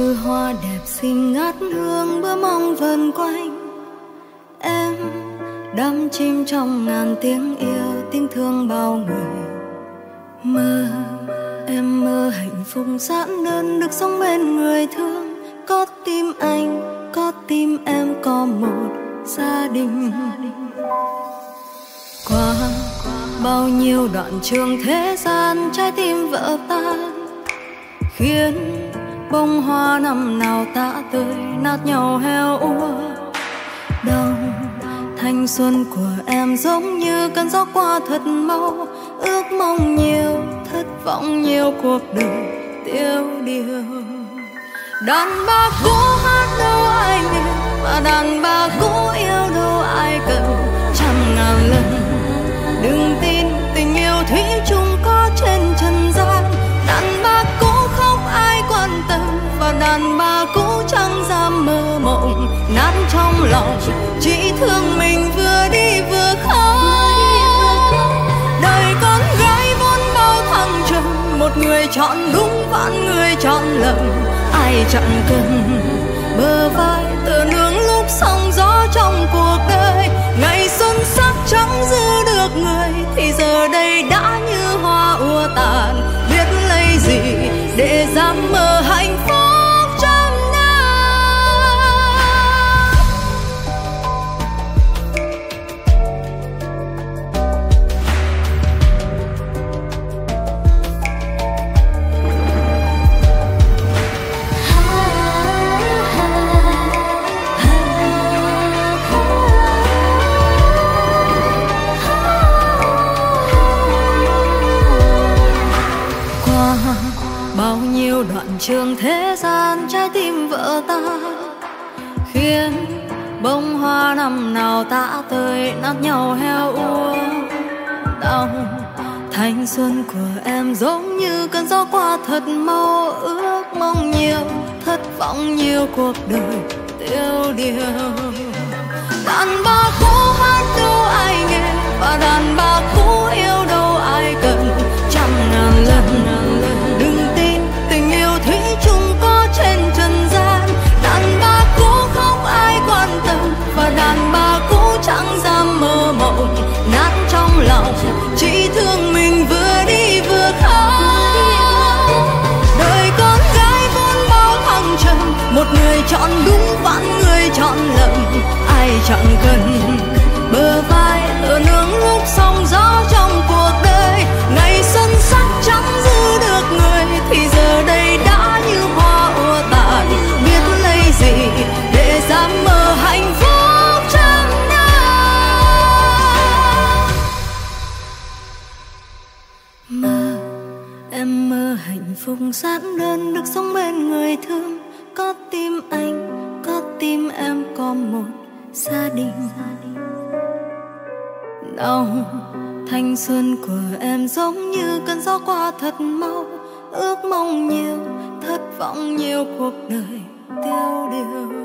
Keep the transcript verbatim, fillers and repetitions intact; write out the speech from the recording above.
như hoa đẹp xinh ngát hương bướm mong vần quanh. Em đắm chìm trong ngàn tiếng yêu, tiếng thương bao người. Mơ, em mơ hạnh phúc giản đơn được sống bên người thương. Có tim anh, có tim em, có một gia đình. Qua bao nhiêu đoạn trường thế gian, trái tim vỡ tan, khiến bông hoa năm nào tã tơi nát nhau heo úa. Đau thanh xuân của em giống như cơn gió qua thật mau, ước mong nhiều, thất vọng nhiều, cuộc đời tiêu điều. Đàn bà cũ hát đâu ai nghe, và đàn bà cũ yêu đâu ai cần. Trăm ngàn lần đừng tin tình yêu thủy chung có trên trần gian. Đàn bà cũ không ai quan tâm, và đàn bà cũ chẳng dám mơ mộng. Nát trong lòng chỉ thương mình vừa đi vừa khóc. Đời con gái vốn bao thăng trầm, một người chọn đúng vạn người chọn lầm. Ai chẳng cần bờ vai tựa nương lúc sóng gió trong cuộc đời. Ngày xuân sắc chẳng giữ được người, thì giờ đây đã như hoa ùa tàn. Biết lấy gì để dám mơ hạnh phúc trăm năm. Bao nhiêu đoạn trường thế gian, trái tim vỡ tan, khiến bông hoa năm nào tã tơi nát nhau heo úa. Đau thanh xuân của em giống như cơn gió qua thật mau, ước mong nhiều, thất vọng nhiều, cuộc đời tiêu điều. Đàn bà cũ hát đâu ai nghe, và đàn bà cũ yêu đâu ai cần. Trăm ngàn lần đừng tin tình yêu thủy chung có trên trần gian. Đàn bà cũ không ai quan tâm, và đàn bà cũ chẳng dám mơ mộng. Nát trong lòng chỉ thương mình vừa đi vừa khóc. Đời con gái vốn bao thăng trầm, một người chọn đúng vạn người chọn lầm. Ai chẳng cần bờ vai tựa nương lúc sóng gió trong cuộc đời. Ngày xuân sắc chẳng giữ được người, thì giờ đây đã như hoa ùa tàn. Biết lấy gì để dám mơ hạnh phúc trăm năm. Mơ, em mơ hạnh phúc giản đơn được sống bên người thương. Có tim anh, có tim em, có một gia đình. Đau thanh xuân của em giống như cơn gió qua thật mau, ước mong nhiều, thất vọng nhiều, cuộc đời tiêu điều.